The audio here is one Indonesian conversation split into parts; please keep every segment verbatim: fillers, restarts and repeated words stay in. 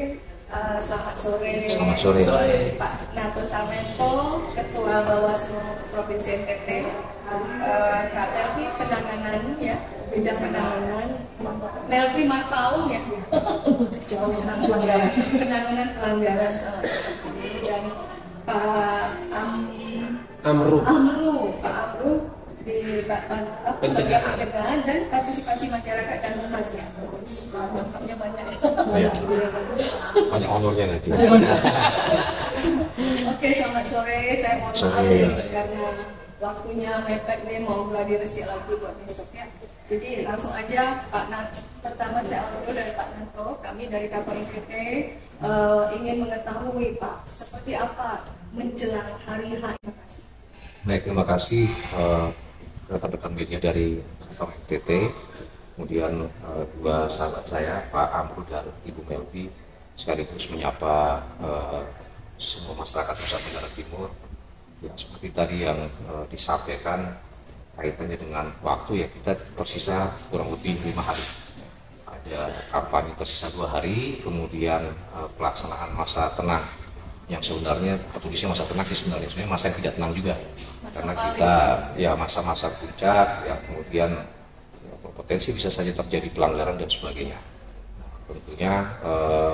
Oke, uh, selamat sore. Selamat sore. Sore Pak Nato Salmento, Ketua Bawaslu Provinsi N T T. Uh, Kak Melvi penanganan ya, bidang penanganan. Melvi Marpaung ya, jauh pelanggaran, penanganan pelanggaran. Uh, dan Pak Am Amru. Amru, Pak Amru di Badan Pencegahan. Pencegahan dan Partisipasi Masyarakat dan Humas ya. Contohnya banyak. Ya. Banyak honornya nanti. Oke, selamat sore. Saya mohon maaf Sore. karena waktunya mepet nih, mau gladi resik lagi buat besok ya. Jadi langsung aja Pak Nat. Pertama saya awal dulu dari Pak Nato. Kami dari K P N T T uh, ingin mengetahui Pak, seperti apa menjelang hari H. Terima kasih. Baik, terima kasih uh, rekan-rekan media dari K P N T T, kemudian uh, dua sahabat saya, Pak Amru dan Ibu Melvi, sekaligus menyapa uh, semua masyarakat Nusa Tenggara Timur. Ya, seperti tadi yang uh, disampaikan kaitannya dengan waktu ya, kita tersisa kurang lebih lima hari. Ada kampanye tersisa dua hari, kemudian uh, pelaksanaan masa tenang yang sebenarnya petulisnya masa tenang sih sebenarnya, sebenarnya masa yang tidak tenang juga masa karena kita ya masa-masa puncak ya, kemudian ya, berpotensi bisa saja terjadi pelanggaran dan sebagainya. Nah, tentunya eh,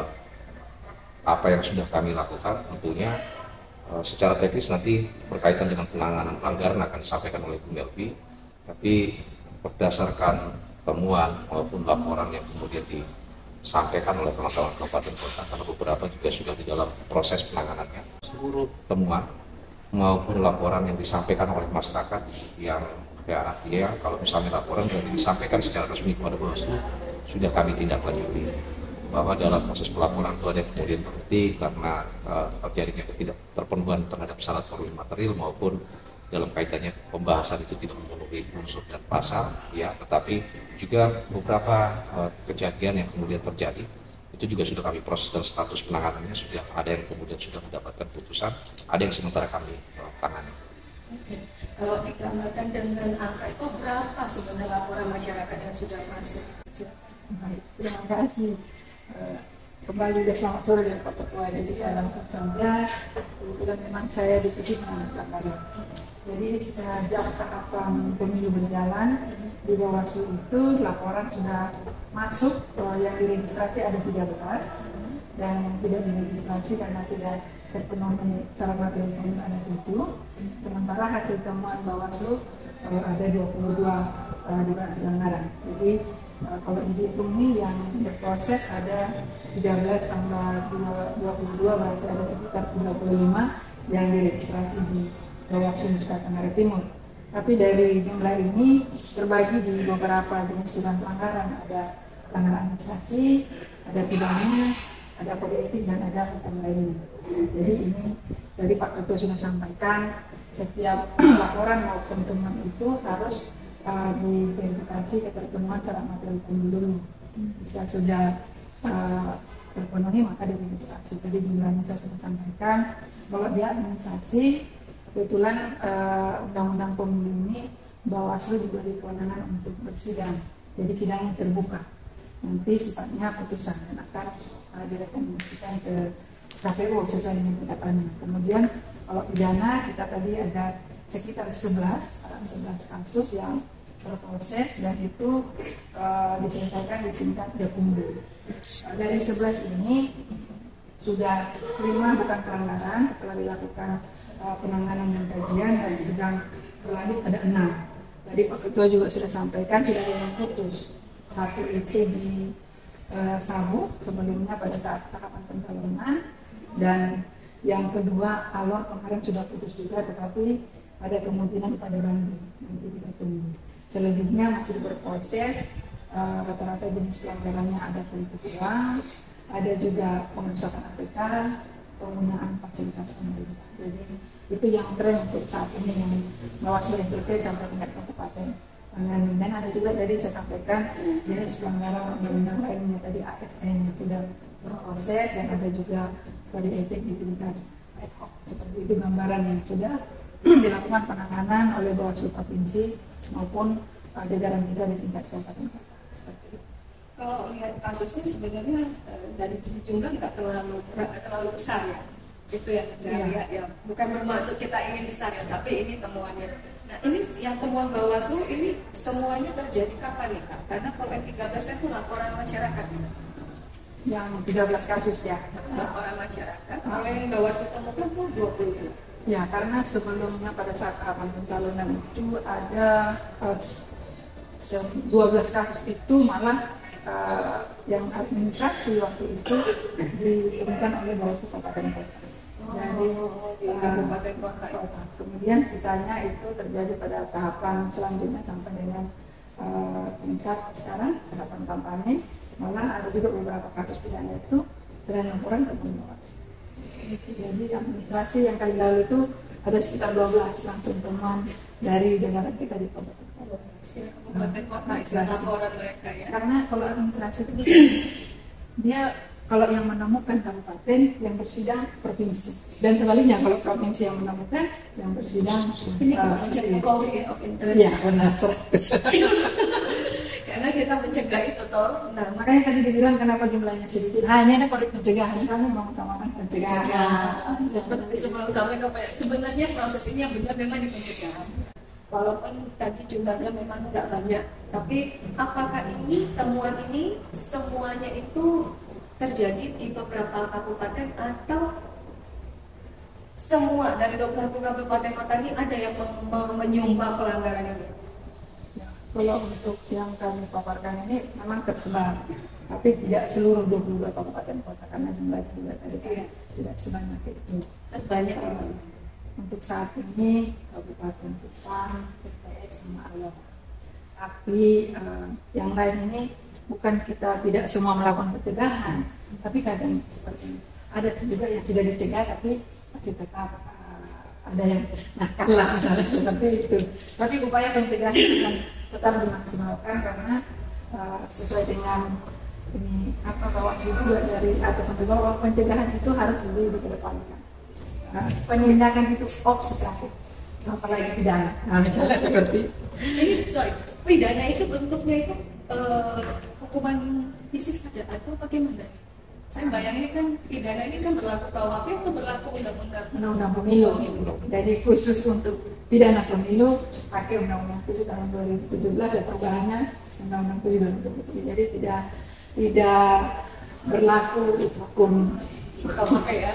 apa yang sudah kami lakukan tentunya eh, secara teknis nanti berkaitan dengan penanganan pelanggaran akan disampaikan oleh Bu Melvi, tapi berdasarkan temuan maupun laporan yang kemudian di sampaikan oleh teman-teman kabupaten kota, karena beberapa juga sudah di dalam proses penanganannya. Seluruh temuan maupun laporan yang disampaikan oleh masyarakat yang ya artinya kalau misalnya laporan sudah disampaikan secara resmi kepada Bawaslu, sudah kami tindak lanjuti. Bahwa dalam proses pelaporan itu ada yang kemudian berhenti karena uh, terjadinya ketidakterpenuhan terhadap syarat formulir material maupun dalam kaitannya pembahasan itu tidak memenuhi unsur dan pasal, ya, tetapi juga beberapa uh, kejadian yang kemudian terjadi itu juga sudah kami proses dan status penanganannya sudah ada yang kemudian sudah mendapatkan putusan, ada yang sementara kami uh, tangani. Oke. Kalau digambarkan dengan angka itu berapa sebenarnya laporan masyarakat yang sudah masuk? Baik, terima kasih. Uh, kembali juga selamat sore dari Pak Ketua. Jadi dalam saja kebetulan memang saya divisi penanganan pelanggaran. Jadi sejak tahapan pemilu berjalan di Bawaslu itu laporan sudah masuk, uh, yang diregistrasi ada tiga belas dan yang tidak diregistrasi karena tidak terpenuhi syarat material pemilu ada tujuh. Sementara hasil temuan Bawaslu uh, ada dua puluh dua uh, dugaan pelanggaran. Jadi uh, kalau dihitung nih yang berproses ada tiga belas tambah dua puluh dua berarti ada sekitar tiga puluh lima yang diregistrasi di Bawaslu Nusa Tenggara Timur. Tapi dari jumlah ini terbagi di beberapa jenis dugaan pelanggaran, ada pelanggaran administrasi, ada pidana, ada kode etik dan ada hukum lainnya. Jadi ini dari Pak Ketua sudah sampaikan, setiap laporan maupun temuan itu harus uh, diverifikasi keterpenuhan syarat material pemilu. Jika sudah uh, terpenuhi maka diregistrasi. Jadi jumlahnya saya sudah sampaikan bahwa dia administrasi. Kebetulan uh, undang-undang pemilu ini Bawaslu diberi kewenangan untuk bersidang, jadi sidangnya terbuka. Nanti sifatnya putusan dan akan uh, direkomendasikan ke K P U sesuai dengan pendapatnya. Kemudian kalau pidana kita tadi ada sekitar sebelas kasus yang berproses dan itu uh, diselesaikan di tingkat gakumdu. Uh, dari sebelas ini sudah lima bukan pelanggaran setelah dilakukan uh, penanganan dan kajian, dan sedang berlanjut ada enam. Tadi Pak Ketua juga sudah sampaikan sudah ada yang putus. Satu itu di uh, Sabu sebelumnya pada saat tahapan pencalonan, dan yang kedua Alor kemarin sudah putus juga, tetapi ada kemungkinan pada Bandung, nanti kita tunggu. Selebihnya masih berproses, uh, rata-rata jenis pelanggarannya ada politik uang, ada juga pengerusakan A P K, penggunaan fasilitas pemerintah. Jadi itu yang tren untuk saat ini yang Bawaslu N T T sampai tingkat kabupaten. Dan ada juga tadi saya sampaikan jenis pelanggaran undang-undang lainnya tadi A S N yang sudah berproses, dan ada juga kode etik di tingkat ad hoc. Seperti itu gambaran yang sudah dilakukan penanganan oleh Bawaslu provinsi maupun jajaran kita di tingkat kabupaten kota. Seperti itu. Kalau lihat kasusnya sebenarnya eh, dari sisi jumlah nggak terlalu nggak terlalu besar ya, itu yang saya Iya. lihat ya. Bukan bermaksud kita ingin besar ya, tapi ini temuannya. Nah ini yang temuan Bawaslu ini semuanya terjadi kapan nih Kak? Karena kalau yang tiga belas kan itu laporan masyarakat ya. Yang tiga belas kasus ya. Laporan masyarakat. Kalau yang Bawaslu temukan tuh dua puluh. Ya, karena sebelumnya pada saat tahapan pencalonan itu ada uh, dua belas kasus itu malah uh, yang administrasi waktu itu ditemukan oleh Bawaslu Kabupaten Kota. Dari di kabupaten kota. kota. Kemudian sisanya itu terjadi pada tahapan selanjutnya sampai dengan uh, tingkat sekarang tahapan kampanye. Malah ada juga beberapa kasus pidana itu selain laporan ke Bawaslu. Jadi administrasi yang kali lalu itu ada sekitar dua belas langsung temuan dari jajaran kita di kabupaten kota. Kabupaten kota itu laporan mereka ya. Karena kalau administrasi itu dia kalau yang menemukan kabupaten yang bersidang provinsi, dan sebaliknya kalau provinsi yang menemukan yang bersidang Ini uh, kita mencegah conflict of interest. ya benar seratus. Karena kita mencegah itu toh. Nah, makanya tadi dibilang kenapa jumlahnya sedikit. Nah, ini ada kode pencegahan, kami mengutamakan pencegahan. Seperti sebelum sampai ke sebenarnya proses ini yang benar memang di pencegahan. Walaupun tadi jumlahnya memang nggak banyak, tapi apakah ini temuan ini semuanya itu terjadi di beberapa kabupaten atau semua dari dua puluh satu kabupaten kota ini ada yang menyumbang pelanggaran ini? Kalau untuk yang kami paparkan ini memang tersebar, tapi tidak seluruh dua puluh dua kabupaten kota karena jumlahnya juga tadi tidak, tidak sebanyak itu. Terbanyak uh, untuk saat ini Kabupaten Kupang, P T S sama Alor. Tapi uh, yang lain ini bukan kita tidak semua melakukan pencegahan, tapi kadang seperti ini. Ada juga yang sudah dicegah tapi masih tetap uh, ada yang nakal lah misalnya seperti itu. Tapi upaya pencegahan akan tetap dimaksimalkan karena uh, sesuai dengan ini apa Bawaslu juga dari atas sampai bawah, pencegahan itu harus lebih dikedepankan. Uh, penindakan itu opsi terakhir, apalagi pidana. Nah, misalnya seperti ini, sorry, pidana itu bentuknya itu uh, hukuman fisik ada atau bagaimana? Saya bayangin kan pidana ini kan berlaku K U H P atau berlaku undang-undang undang-undang pemilu. Jadi khusus untuk pidana pemilu pakai undang-undang tujuh tahun dua ribu tujuh belas ya, perubahannya undang-undang tujuh dua ribu tujuh belas. Jadi tidak tidak berlaku hukum K U H P ya.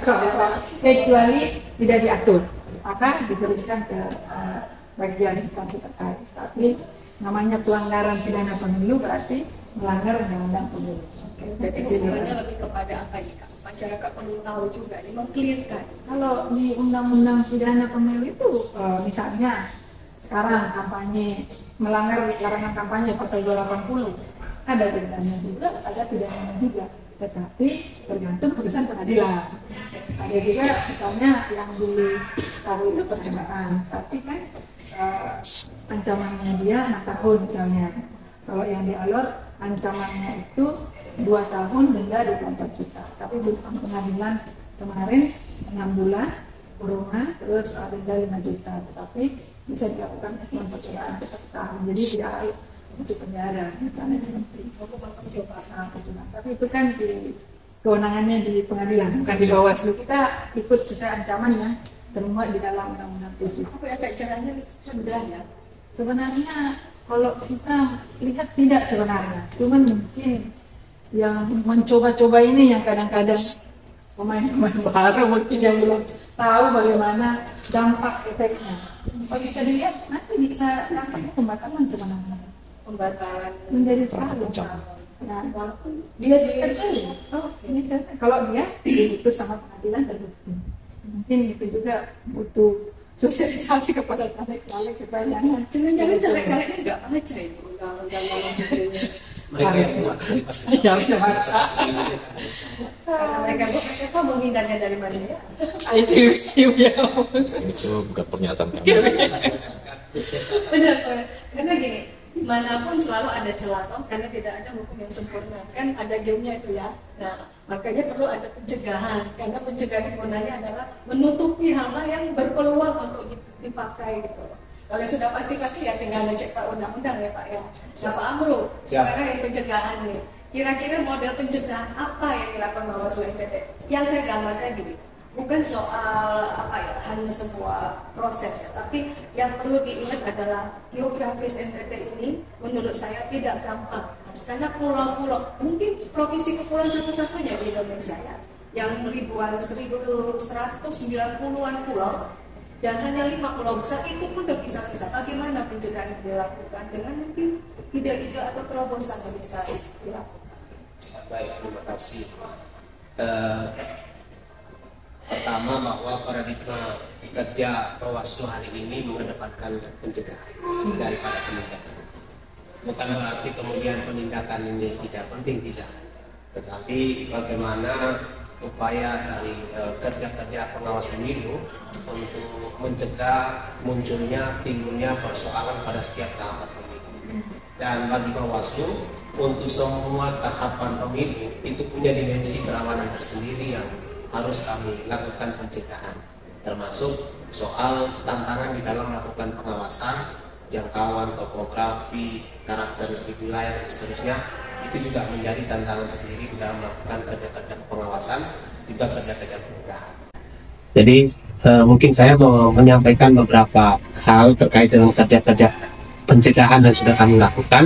Kecuali tidak diatur, maka diteruskan ke uh, bagian instansi terkait. Tapi namanya pelanggaran pidana pemilu berarti melanggar undang-undang pemilu. Jadi sebenarnya lebih kepada apa nih Kak? Masyarakat perlu tahu juga, ini mengklirkan. Kalau di undang-undang pidana pemilu itu uh, misalnya sekarang kampanye melanggar larangan kampanye pasal dua ratus delapan puluh ada dendanya juga, ada pidananya juga, tetapi tergantung putusan pengadilan. Ada juga misalnya yang di Sabu itu percobaan, tapi kan uh, ancamannya dia enam tahun misalnya. Kalau yang di Alor ancamannya itu dua tahun denda dua puluh empat juta, tapi putusan pengadilan kemarin enam bulan kurungan terus uh, denda lima juta, tetapi bisa dilakukan hukuman percobaan satu tahun, jadi tidak harus masuk penjara misalnya seperti hukuman percobaan. Tapi itu kan di kewenangannya di pengadilan, bukan di Bawaslu. Kita ikut sesuai ancaman yang termuat di dalam undang-undang tujuh. Apa ya Kak, caranya rendah ya? Sebenarnya kalau kita lihat tidak sebenarnya, cuman mungkin yang mencoba-coba ini yang kadang-kadang pemain-pemain baru mungkin yang belum tahu bagaimana dampak efeknya. Kalau bisa dilihat nanti bisa dampaknya pembatalan sebenarnya. Pembatalan Menjadi terlalu. Nah, walaupun dia terjadi. Oh, ini saya- kalau dia diputus sama pengadilan terbukti. Mungkin itu juga butuh sosialisasi kepada caleg-caleg supaya jangan jangan-jangan caleg-calegnya nggak baca itu undang-undang nomor tujuh-nya. Mereka yang semua. ya bisa baca. Karena mereka mereka menghindarnya dari mana ya? Itu itu ya. Itu bukan pernyataan kami. Benar, benar. Karena gini, dimanapun selalu ada celah toh, karena tidak ada hukum yang sempurna. Kan ada gamenya itu ya. Nah, makanya perlu ada pencegahan. Karena pencegahan gunanya adalah menutupi hal-hal yang berpeluang untuk dipakai gitu. Kalau sudah pasti-pasti ya tinggal ngecek Pak undang-undang ya Pak ya. Nah Pak Amru, sekarang yang pencegahan nih. Kira-kira model pencegahan apa yang dilakukan Bawaslu N T T? Yang saya gambarkan gini, bukan soal apa ya, hanya sebuah proses ya, tapi yang perlu diingat adalah geografis N T T ini menurut saya tidak gampang. Karena pulau-pulau, mungkin provinsi kepulauan satu-satunya di Indonesia ya, yang ribuan, seribu seratus sembilan puluhan pulau, dan hanya lima pulau besar itu pun terpisah-pisah. Bagaimana pencegahan yang dilakukan dengan mungkin ide-ide atau terobosan yang bisa dilakukan? Baik, terima kasih. Uh, pertama bahwa paradigma kerja Bawaslu hari ini mengedepankan pencegahan daripada penindakan. Bukan berarti kemudian penindakan ini tidak penting, tidak. Tetapi bagaimana upaya dari uh, kerja-kerja pengawas pemilu untuk mencegah munculnya timbulnya persoalan pada setiap tahapan pemilu. Dan bagi Bawaslu, untuk semua tahapan pemilu itu punya dimensi kerawanan tersendiri yang harus kami lakukan pencegahan, termasuk soal tantangan di dalam melakukan pengawasan, jangkauan, topografi, karakteristik wilayah dan seterusnya. Itu juga menjadi tantangan sendiri di dalam melakukan kerja-kerja pengawasan, juga kerja-kerja pencegahan. Jadi eh, mungkin saya mau menyampaikan beberapa hal terkait dengan kerja-kerja pencegahan yang sudah kami lakukan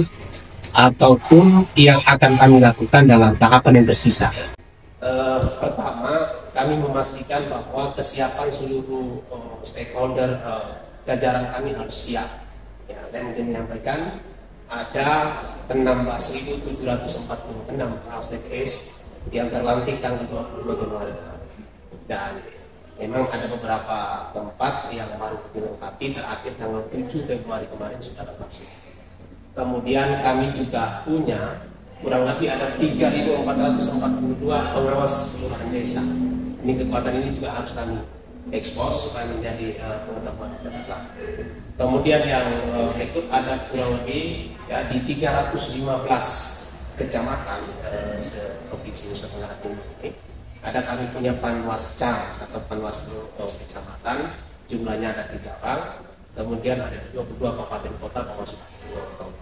ataupun yang akan kami lakukan dalam tahapan yang tersisa. Uh, pertama, kami memastikan bahwa kesiapan seluruh uh, stakeholder uh, jajaran kami harus siap. Ya, saya mungkin menyampaikan ada enam belas ribu tujuh ratus empat puluh enam pengawas T P S yang terlantik tanggal dua puluh dua Januari kemarin. Dan memang ada beberapa tempat yang baru dilengkapi, terakhir tanggal tujuh Februari kemarin sudah lengkap sih. Kemudian kami juga punya kurang lebih ada tiga ribu empat ratus empat puluh dua pengawas kelurahan desa. Ini kekuatan ini juga harus kami ekspos supaya menjadi uh, pengetahuan terbesar. Kemudian yang uh, berikut ada kurang lebih ya di tiga ratus lima belas kecamatan uh, provinsi Nusa Tenggara Timur ini. Ada kami punya panwascam atau panwaslu uh, kecamatan, jumlahnya ada tiga orang. Kemudian ada dua puluh dua kabupaten kota termasuk dua kabupaten.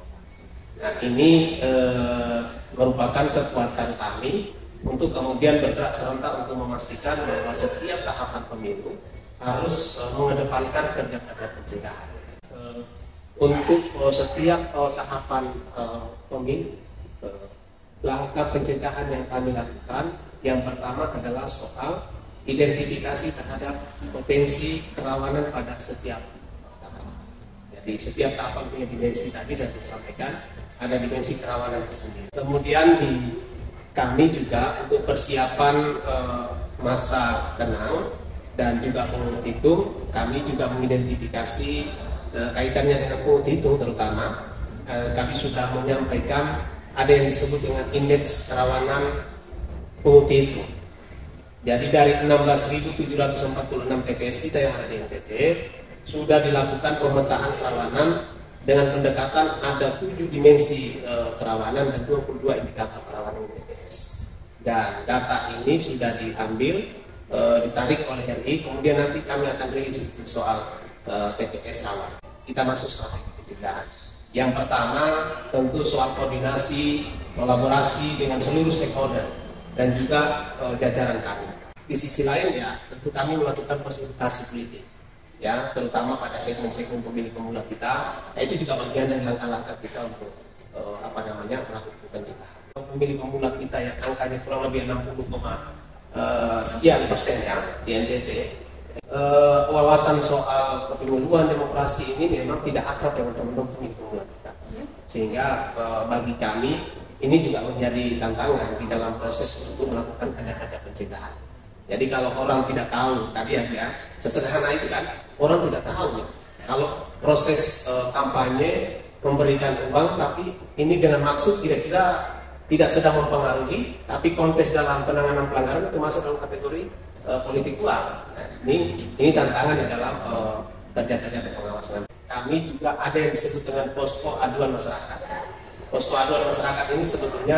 Nah ini e, merupakan kekuatan kami untuk kemudian bergerak serentak untuk memastikan bahwa setiap tahapan pemilu harus e, mengedepankan kerja-kerja pencegahan. E, untuk e, setiap e, tahapan e, pemilu, e, langkah pencegahan yang kami lakukan, yang pertama adalah soal identifikasi terhadap potensi kerawanan pada setiap tahapan. Jadi setiap tahapan punya dimensi, tadi saya sudah sampaikan, ada dimensi kerawanan tersendiri. Kemudian di kami juga untuk persiapan e, masa tenang dan juga pungut hitung, kami juga mengidentifikasi e, kaitannya dengan pungut hitung terutama e, kami sudah menyampaikan ada yang disebut dengan indeks kerawanan pungut hitung. Jadi dari enam belas ribu tujuh ratus empat puluh enam T P S kita yang ada di N T T sudah dilakukan pemetaan kerawanan dengan pendekatan ada tujuh dimensi e, kerawanan dan dua puluh dua indikator kerawanan T P S. Dan data ini sudah diambil, e, ditarik oleh R I, kemudian nanti kami akan rilis soal e, T P S rawan. Kita masuk strategi pencegahan. Yang pertama tentu soal koordinasi, kolaborasi dengan seluruh stakeholder dan juga e, jajaran kami. Di sisi lain ya tentu kami melakukan fasilitasi politik, ya terutama pada segmen-segmen pemilih pemula kita. Nah, itu juga bagian dari langkah-langkah kita untuk uh, apa namanya melakukan pencegahan. Pemilih pemula kita yang angkanya kurang lebih enam puluh, uh, sekian persen ya di N T T. Uh, wawasan soal kepemiluan demokrasi ini memang tidak akrab dengan teman-teman pemilih pemula kita, sehingga uh, bagi kami ini juga menjadi tantangan di dalam proses untuk melakukan kerja-kerja pencegahan. Jadi kalau orang tidak tahu, tadi ya, sesederhana itu kan, orang tidak tahu ya, kalau proses e, kampanye memberikan uang, tapi ini dengan maksud kira-kira tidak sedang mempengaruhi, tapi kontes dalam penanganan pelanggaran itu masuk dalam kategori e, politik uang. Nah, ini ini tantangan di dalam e, kerja-kerja pengawasan. Kami juga ada yang disebut dengan posko aduan masyarakat. Posko aduan masyarakat ini sebetulnya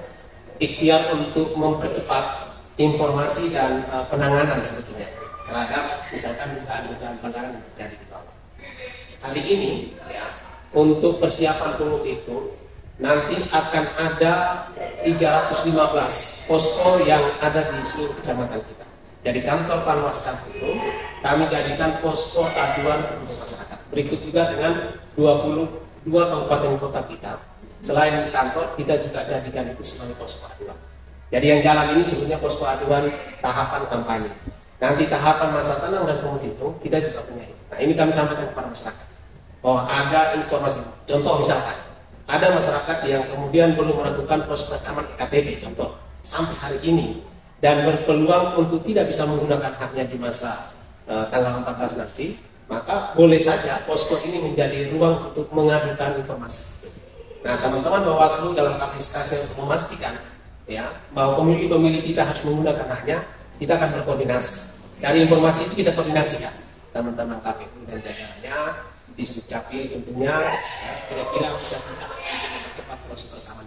ikhtiar untuk mempercepat informasi dan uh, penanganan sebetulnya terhadap misalkan dugaan-dugaan pelanggaran yang terjadi di bawah. Hari ini ya untuk persiapan pungut itu nanti akan ada tiga ratus lima belas posko yang ada di seluruh kecamatan kita. Jadi kantor Panwas Cangkutung kami jadikan posko aduan untuk masyarakat. Berikut juga dengan dua puluh dua kabupaten kota kita. Selain kantor, kita juga jadikan itu sebagai posko aduan. Jadi yang jalan ini sebenarnya posko aduan tahapan kampanye. Nanti tahapan masa tenang dan penghitung kita juga punya itu. Nah ini kami sampaikan kepada masyarakat bahwa ada informasi. Contoh misalkan ada masyarakat yang kemudian belum melakukan proses rekaman E K T P contoh sampai hari ini dan berpeluang untuk tidak bisa menggunakan haknya di masa uh, tanggal empat belas nanti, maka boleh saja posko ini menjadi ruang untuk mengadukan informasi. Nah teman-teman Bawaslu dalam kapasitasnya untuk memastikan ya bahwa pemilih-pemilih kita harus menggunakan haknya, kita akan berkoordinasi. Dari informasi itu kita koordinasikan teman-teman K P U dan jajarannya di Dukcapil tentunya ya, kira-kira bisa kita mempercepat proses rekaman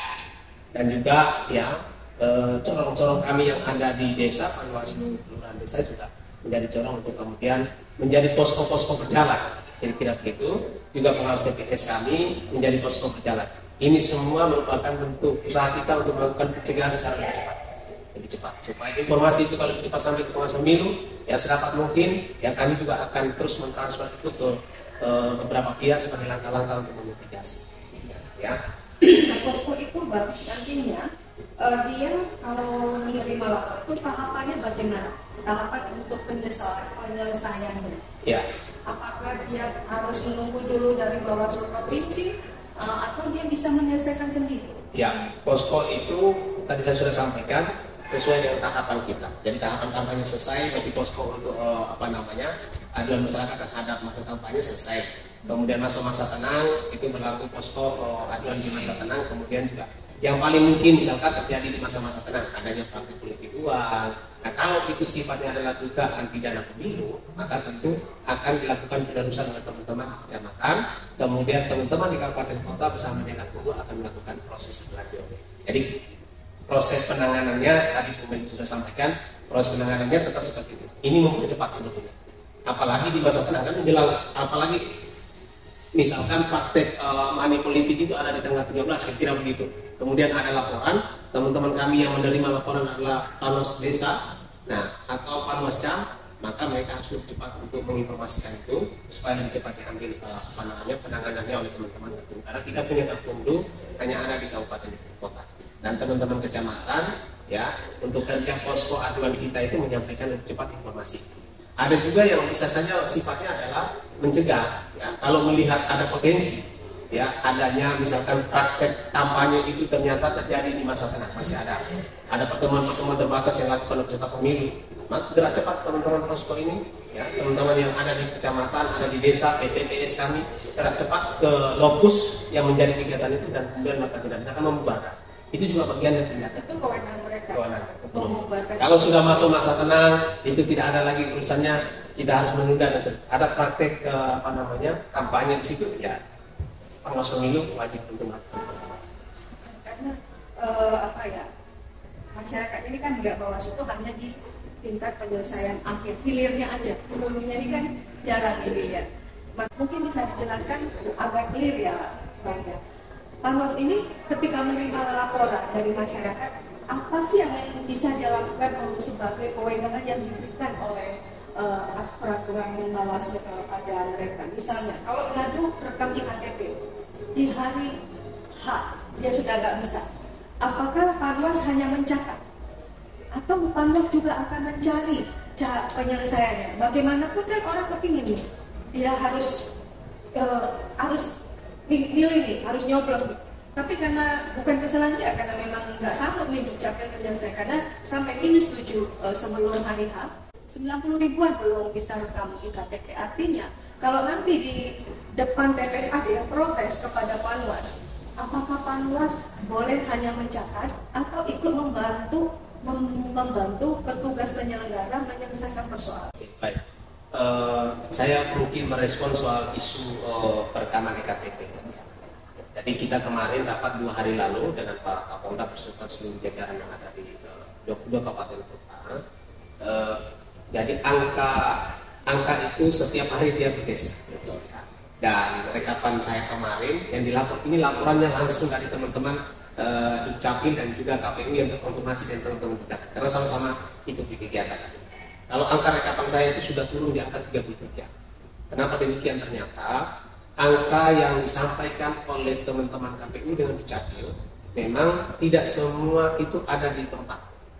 dan juga ya corong-corong kami yang ada di desa Panwaslu kelurahan desa juga menjadi corong untuk kemudian menjadi posko-posko berjalan. Kira-kira begitu juga pengawas T P S kami menjadi posko berjalan. Ini semua merupakan bentuk usaha kita untuk melakukan pencegahan secara lebih cepat, lebih cepat supaya informasi itu kalau lebih cepat sampai ke pengawas pemilu ya serapat mungkin ya kami juga akan terus mentransfer itu ke uh, beberapa pihak sebagai langkah-langkah untuk memitigasi. Ya. Nah, posko itu bang nantinya uh, dia kalau menerima lapor itu tahapannya bagaimana? Tahapan untuk penyelesaian penyelesaiannya. Ya. Apakah dia harus menunggu dulu dari Bawaslu provinsi uh, atau dia bisa menyelesaikan sendiri? Ya, posko itu tadi saya sudah sampaikan sesuai dengan tahapan kita. Jadi tahapan kampanye selesai, nanti posko untuk uh, apa namanya aduan masyarakat terhadap masa kampanye selesai. Kemudian masuk masa tenang itu berlaku posko uh, aduan di masa tenang. Kemudian juga yang paling mungkin misalkan terjadi di masa-masa tenang adanya praktik politik uang. Nah kalau itu sifatnya adalah dugaan pidana pemilu, maka tentu akan dilakukan penerusan dengan teman-teman di kecamatan. Kemudian teman-teman di kabupaten kota bersama dengan K P U akan melakukan proses selanjutnya. Jadi proses penanganannya tadi Bu Menlu sudah sampaikan, proses penanganannya tetap seperti itu. Ini mempercepat sebetulnya. Apalagi di masa tenang kan menjelang, apalagi misalkan praktek uh, money politik itu ada di tanggal tiga belas, kira-kira begitu. Kemudian ada laporan, teman-teman kami yang menerima laporan adalah Panwas Desa, nah atau Panwascam, maka mereka harus lebih cepat untuk menginformasikan itu supaya lebih cepat diambil uh, penanganannya, penanganannya oleh teman-teman itu. Karena kita punya Gakumdu hanya ada di kabupaten kota dan teman-teman kecamatan, ya untuk kerja posko aduan kita itu menyampaikan lebih cepat informasi. Ada juga yang bisa saja sifatnya adalah mencegah, ya kalau melihat ada potensi. Ya, adanya misalkan praktek kampanye itu ternyata terjadi di masa tenang, masih ada ada pertemuan-pertemuan terbatas yang dilakukan oleh peserta pemilu, maka gerak cepat teman-teman posko ini, ya teman-teman yang ada di kecamatan, ada di desa, P T P S kami gerak cepat ke lokus yang menjadi kegiatan itu dan kemudian maka tidak akan membubarkan. Itu juga bagian dari tindakan. Itu kewenangan mereka. Kewenangan. Membubarkan. Kalau sudah masuk masa tenang, itu tidak ada lagi urusannya kita harus menunda dan ada praktek uh, apa namanya kampanye di situ, ya. Pengawas pemilu wajib untuk melakukan. Karena uh, apa ya masyarakat ini kan nggak Bawaslu itu hanya di tingkat penyelesaian akhir, hilirnya aja, hulunya ini kan jarang ini ya. Mungkin bisa dijelaskan agak clear ya, Bang ya. Panwas ini ketika menerima laporan dari masyarakat, apa sih yang bisa dilakukan untuk sebagai kewenangan yang diberikan oleh uh, peraturan Bawaslu kepada mereka? Misalnya, kalau ngadu rekam I K T P di hari H dia sudah nggak bisa, apakah Panwas hanya mencatat atau Panwas juga akan mencari cara penyelesaiannya? Bagaimanapun kan orang kepingin nih, dia harus uh, harus milih nih, harus nyoblos nih. Tapi karena bukan kesalahan dia, karena memang nggak sanggup nih Dukcapil menyelesaikan, karena sampai minus tujuh uh, sebelum hari H sembilan puluh ribuan belum bisa rekam I K T P. Artinya kalau nanti di depan T P S ada yang protes kepada Panwas, apakah Panwas boleh hanya mencatat atau ikut membantu mem membantu petugas penyelenggara menyelesaikan persoalan? Baik, uh, saya mungkin merespon soal isu uh, perekaman E K T P. Jadi kita kemarin rapat dua hari lalu dengan para Kapolda beserta seluruh jajaran yang ada di uh, dua puluh dua kabupaten kota. Uh, jadi angka angka itu setiap hari dia bergeser. Dan rekapan saya kemarin yang dilapor ini laporannya langsung dari teman-teman uh, Dukcapil dan juga K P U yang terkonfirmasi dari teman-teman Dukcapil karena sama-sama ikut di kegiatan. Kalau angka rekapan saya itu sudah turun di angka tiga puluh tiga. Kenapa demikian? Ternyata angka yang disampaikan oleh teman-teman K P U dengan Dukcapil memang tidak semua itu ada di tempat.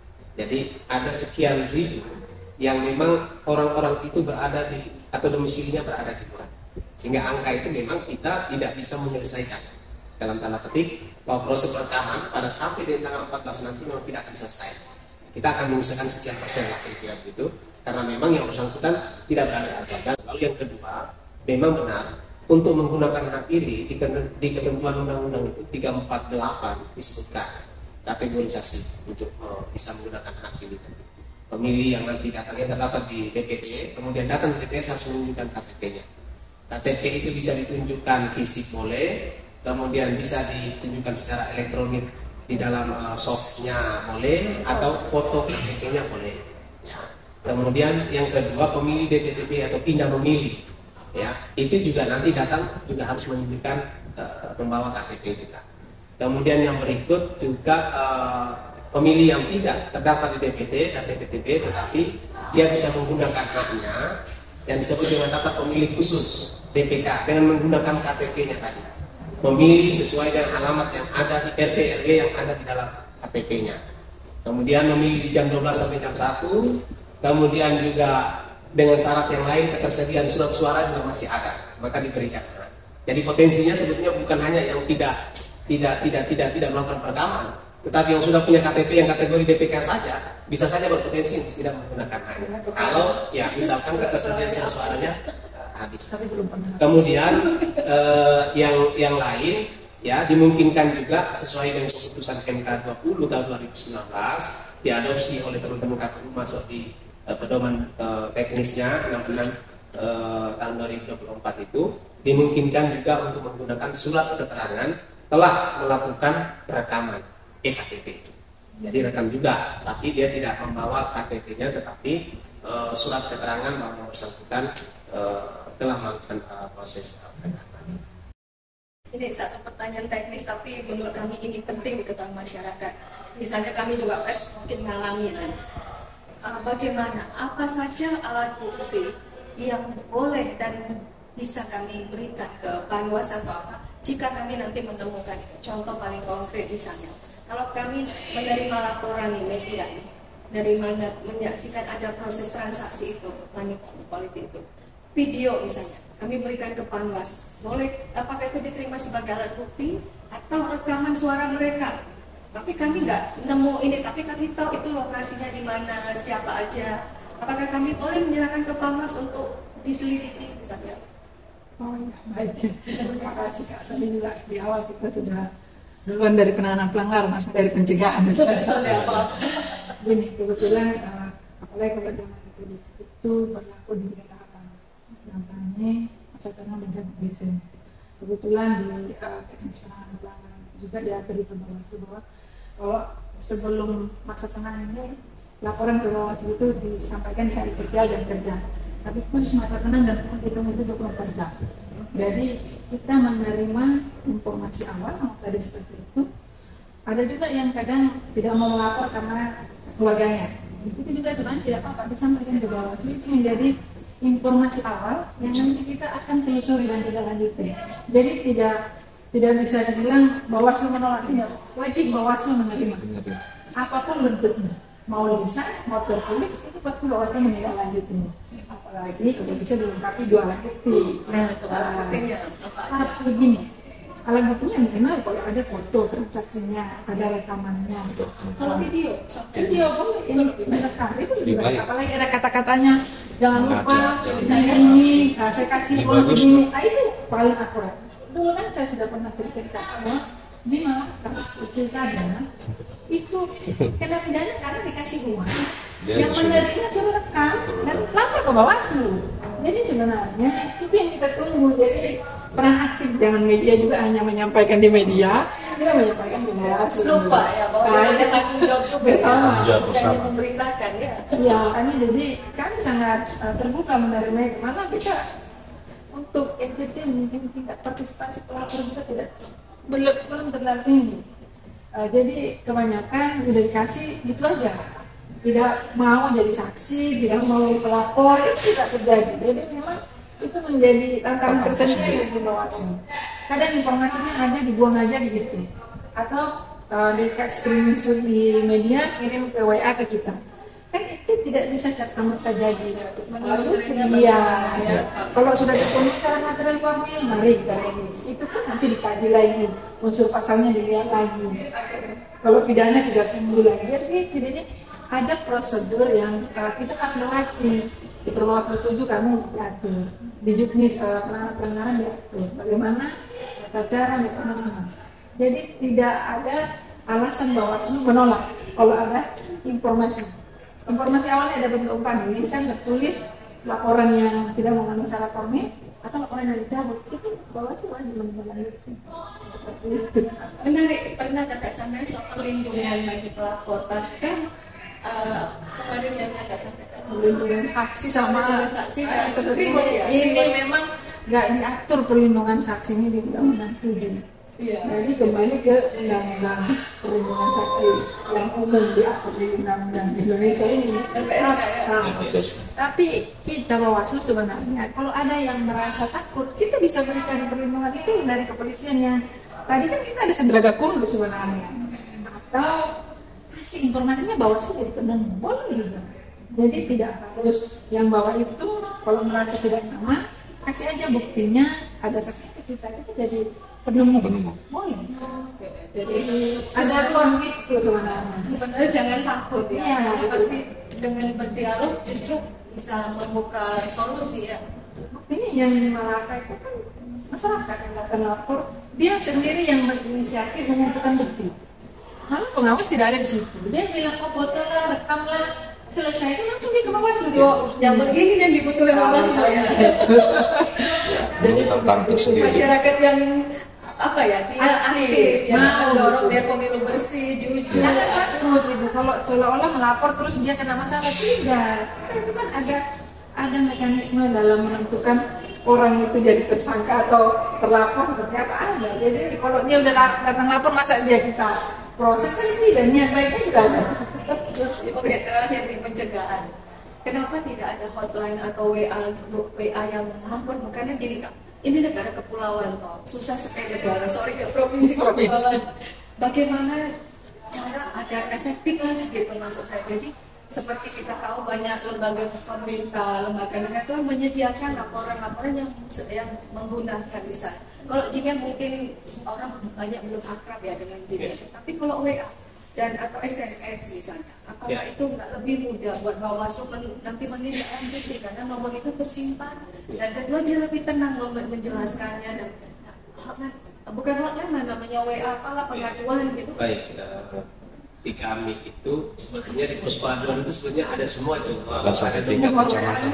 Jadi ada sekian ribu yang memang orang-orang itu berada di atau domisilinya berada di luar. Sehingga angka itu memang kita tidak bisa menyelesaikan. Dalam tanda petik bahwa proses rekaman pada sampai di tanggal empat belas nanti memang tidak akan selesai. Kita akan menyelesaikan sekian persen lah kira-kira begitu. Karena memang yang bersangkutan tidak berada di luar. Lalu yang kedua, memang benar untuk menggunakan hak pilih di ketentuan undang-undang itu tiga ratus empat puluh delapan disebutkan kategorisasi untuk uh, bisa menggunakan hak pilih. Pemilih yang nanti datangnya terdaftar di D P T, kemudian datang ke T P S harus menunjukkan K T P-nya. K T P itu bisa ditunjukkan fisik boleh, kemudian bisa ditunjukkan secara elektronik di dalam uh, softnya boleh, atau foto K T P-nya boleh. Ya. Kemudian yang kedua, pemilih D P T B atau pindah memilih, ya itu juga nanti datang juga harus menunjukkan uh, membawa K T P juga. Kemudian yang berikut juga uh, pemilih yang tidak terdaftar di D P T dan D P T B tetapi dia bisa menggunakan haknya yang disebut dengan daftar pemilih khusus D P K dengan menggunakan K T P-nya tadi. Memilih sesuai dengan alamat yang ada di R T R W yang ada di dalam K T P-nya. Kemudian memilih di jam dua belas sampai jam satu. Kemudian juga dengan syarat yang lain ketersediaan surat suara juga masih ada, maka diberikan. Jadi potensinya sebetulnya bukan hanya yang tidak tidak tidak tidak tidak melakukan perekaman, tetapi yang sudah punya K T P yang kategori D P K saja bisa saja berpotensi untuk tidak menggunakan hanya. Kalau ya misalkan ketersediaan surat suaranya habis. Kemudian eh, yang yang lain ya dimungkinkan juga sesuai dengan keputusan M K dua puluh tahun dua ribu sembilan belas diadopsi oleh teman-teman K P U masuk di eh, pedoman eh, teknisnya enam puluh enam eh, tahun dua ribu dua puluh empat itu dimungkinkan juga untuk menggunakan surat keterangan telah melakukan rekaman E K T P. Jadi rekam juga, tapi dia tidak membawa K T P-nya, tetapi uh, surat keterangan bahwa yang bersangkutan uh, telah melakukan uh, proses rekaman. Ini satu pertanyaan teknis, tapi menurut kami ini penting diketahui masyarakat. Misalnya kami juga pers mungkin mengalami kan. Uh, bagaimana, apa saja alat bukti yang boleh dan bisa kami berikan ke Panwas atau apa jika kami nanti menemukan itu. Contoh paling konkret misalnya, kalau kami menerima laporan di media dari mana menyaksikan ada proses transaksi itu, money politik itu, video misalnya, kami berikan ke Panwas, boleh apakah itu diterima sebagai alat bukti atau rekaman suara mereka? Tapi kami nggak nemu ini, tapi kami tahu itu lokasinya di mana, siapa aja. Apakah kami boleh menyerahkan ke Panwas untuk diselidiki misalnya? Oh ya, baik. Terima kasih Kak. Tadi juga di awal kita sudah duluan dari penanganan pelanggaran, maksudnya dari pencegahan. Gini, kebetulan uh, apalagi kalau zaman itu, itu berlaku di tiga tahapan. Contohnya masa tenang menjadi gitu. Kebetulan di uh, teknis penanganan pelanggaran juga diatur di Bawaslu bahwa kalau sebelum masa tenang ini laporan ke Bawaslu itu disampaikan di hari kerja dan kerja. Tapi khusus masa tenang dan hitung itu dua puluh empat jam. Jadi kita menerima informasi awal, kalau tadi seperti itu. Ada juga yang kadang tidak mau melapor karena keluarganya. Itu juga sebenarnya tidak apa-apa, disampaikan ke Bawaslu. Itu menjadi informasi awal yang nanti kita akan telusuri dan tidak lanjuti. Jadi tidak tidak bisa dibilang Bawaslu menolak, tidak wajib Bawaslu menerima. Apapun bentuknya, mau lisan, mau tertulis, itu pasti Bawaslu menindaklanjutinya. Apalagi kalau bisa dilengkapi dua alat bukti. Nah, itu alat buktinya apa aja? Tapi gini, alat buktinya minimal kalau ada foto transaksinya, ada rekamannya. Kalau video, Video boleh yang direkam itu lebih baik. Apalagi ada kata-katanya, jangan lupa saya ini, nah, saya kasih uang begini. Nah, itu paling akurat. Dulu kan saya sudah pernah cerita bahwa di Malaka pilkada itu kena pidana karena dikasih uang. Yang menerima suruh rekam dan lapor ke Bawaslu. Jadi sebenarnya itu yang kita tunggu. Jadi peran aktif, jangan media juga hanya menyampaikan di media, kita menyampaikan di Bawaslu. Lupa ya bahwa nah, ada tanggung jawab juga bersama. Bukannya memberitakan ya. Ya, kami jadi kami sangat uh, terbuka menerima, karena kita untuk N T T mungkin tingkat partisipasi pelapor kita tidak belum belum terlalu tinggi. Uh, jadi kebanyakan udah dikasih gitu aja, tidak mau jadi saksi, tidak mau pelapor, itu tidak terjadi. Jadi memang itu menjadi tantangan tersendiri di Bawaslu. Kadang informasinya ada dibuang aja begitu, atau uh, di screenshot di media kirim ke W A ke kita. Kan itu tidak bisa serta-merta jadi. Lalu iya, ya. Kalau sudah dipenuhi syarat material formil, mari kita revisi. Itu kan nanti dikaji lagi, unsur pasalnya dilihat lagi. Kalau pidana tidak timbul lagi, jadi ada prosedur yang uh, kita akan lewati. Di Perbawaslu tujuh kamu diatur, di Juknis uh, pelanggaran diatur. Bagaimana tata cara mekanisme. Jadi tidak ada alasan Bawaslu menolak kalau ada informasi. Informasi awalnya ada bentuk umpan, tulisan tertulis laporan yang tidak mengandung syarat formil atau laporan yang dicabut, itu Bawaslu wajib menindaklanjuti. Seperti itu. Menarik, pernah kakak sampaikan soal perlindungan bagi pelapor, bahkan uh, kemarin yang kakak sampaikan perlindungan saksi sama saksi uh, dan ini, ini memang nggak diatur perlindungan saksi ini di Undang-Undang tujuh. Iya. Jadi kembali ke Undang-Undang Perlindungan Saksi yang umum diatur di Undang-Undang Indonesia ini. L P S K ya? Nah, tapi kita Bawaslu sebenarnya kalau ada yang merasa takut, kita bisa berikan perlindungan itu dari kepolisiannya. Tadi kan kita ada Sentraga Kumdu sebenarnya. Atau kasih informasinya Bawaslu jadi penemu, boleh juga. Jadi tidak harus yang bawa itu kalau merasa tidak nyaman, kasih aja buktinya ada saksi kita itu jadi penemu. Penemu. Boleh. Jadi Ada ruang itu sebenarnya. sebenarnya jangan takut ya, Iya, karena betul. pasti dengan berdialog justru bisa membuka solusi ya. Buktinya yang di Malaka itu kan masyarakat yang datang lapor, dia sendiri yang berinisiatif mengumpulkan bukti. Lalu pengawas tidak ada di situ. Dia bilang, oh foto lah, rekam lah, selesai itu langsung dia ke Bawaslu. Yang begini yang dibutuhkan Bawaslu ya. Jadi tentang tersendiri. Masyarakat yang apa ya, tidak Aktif, aktif, yang mau. mendorong biar pemilu bersih, jujur. Jangan takut gitu. Kalau seolah-olah melapor terus dia kena masalah, tidak. Itu kan ada ada mekanisme dalam menentukan orang itu jadi tersangka atau terlapor seperti apa ada. Jadi kalau dia udah datang lapor masa dia kita proses kan tidak, niat baiknya juga ada. Oke, terakhir di pencegahan. Kenapa tidak ada hotline atau W A W A yang mampu? Karena gini kak, ini negara kepulauan toh, susah sekali negara, sorry ya provinsi kepulauan. Bagaimana cara agar efektif lah gitu maksud saya. Jadi seperti kita tahu banyak lembaga pemerintah, lembaga negara itu menyediakan laporan-laporan yang yang menggunakan misalnya. Kalau jika mungkin orang banyak belum akrab ya dengan jika, yeah. Tapi kalau W A dan atau S M S misalnya, apakah yeah. itu nggak lebih mudah buat Bawaslu nanti menindaklanjuti karena nomor itu tersimpan, dan kedua dia lebih tenang menjelaskannya dan hotline, bukan hotline namanya W A apalah pengaduan gitu. Baik, uh, di kami itu sebetulnya di posko aduan itu sebenarnya ada semua itu. Dan sampai tingkat kecamatan.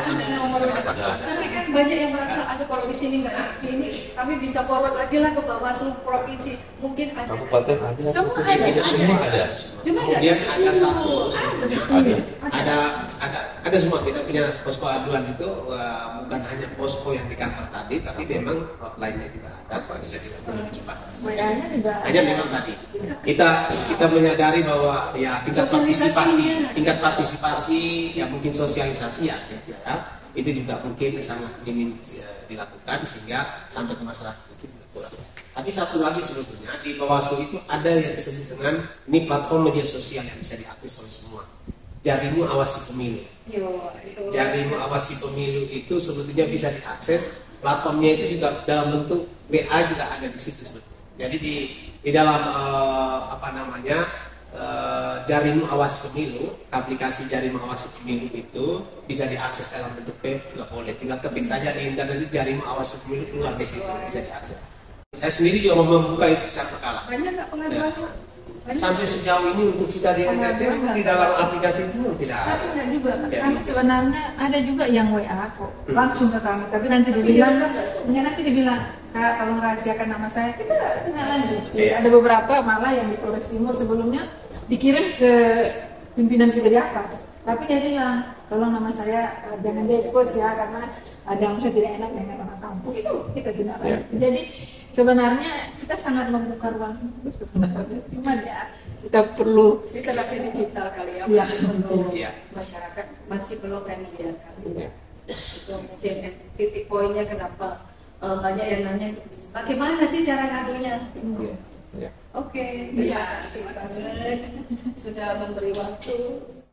Tapi kan banyak yang merasa ada kalau di sini nggak ngerti ini, kami bisa forward lagi lah ke Bawaslu provinsi, mungkin ada. Kabupaten ada. Semua ada. Tidak semua ada. Cuma nggak Kemudian di ada situ. satu sebetulnya Ada. ada ada ada semua. Kita punya posko aduan itu uh, bukan hanya posko yang di kantor tadi, tapi memang hotline-nya juga ada, bisa dilakukan lebih cepat. W A-nya juga Hanya memang tadi kita kita menyadari bahwa ya tingkat partisipasi tingkat partisipasi ya mungkin sosialisasi ya, ya itu juga mungkin sangat ingin ya, dilakukan sehingga sampai ke masyarakat itu juga kurang. Tapi satu lagi sebetulnya di Bawaslu itu ada yang disebut dengan ini platform media sosial yang bisa diakses oleh semua. Jarimu Awasi Pemilu. Jarimu Awasi Pemilu itu sebetulnya bisa diakses. Platformnya itu juga dalam bentuk W A juga ada di situ sebetulnya. Jadi di di dalam uh, apa namanya uh, Jarimu Awasi Pemilu, aplikasi Jarimu Awasi Pemilu itu bisa diakses dalam bentuk web juga boleh. Tinggal ketik saja di internet itu Jarimu Awasi Pemilu keluar di situ bisa diakses. Saya sendiri juga membuka itu secara berkala. Banyak nggak pengaduan? Ya. Sampai sejauh ini untuk kita di N T T di dalam aplikasi itu tidak ada. tapi enggak juga, Ya. kami sebenarnya ada juga yang W A kok langsung ke kami, tapi nanti dibilang enggak, nanti dibilang Kak tolong rahasiakan nama saya, kita tinggal lanjut. Iya. Ada beberapa malah yang di Polres Timur sebelumnya dikirim ke pimpinan kita di atas, tapi dia bilang tolong nama saya uh, jangan diekspos ya karena ada yang saya tidak enak dengan orang kampung itu kita tidak Ya. Jadi sebenarnya kita sangat membuka ruang itu sebenarnya. Cuman ya kita perlu literasi digital kali ya, ya, untuk Iya. masyarakat masih belum familiar kali ya. Ya. Itu mungkin titik poinnya kenapa eh, banyak yang nanya bagaimana sih cara ngadunya. Ya. Ya. Oke, terima kasih banget sudah memberi waktu.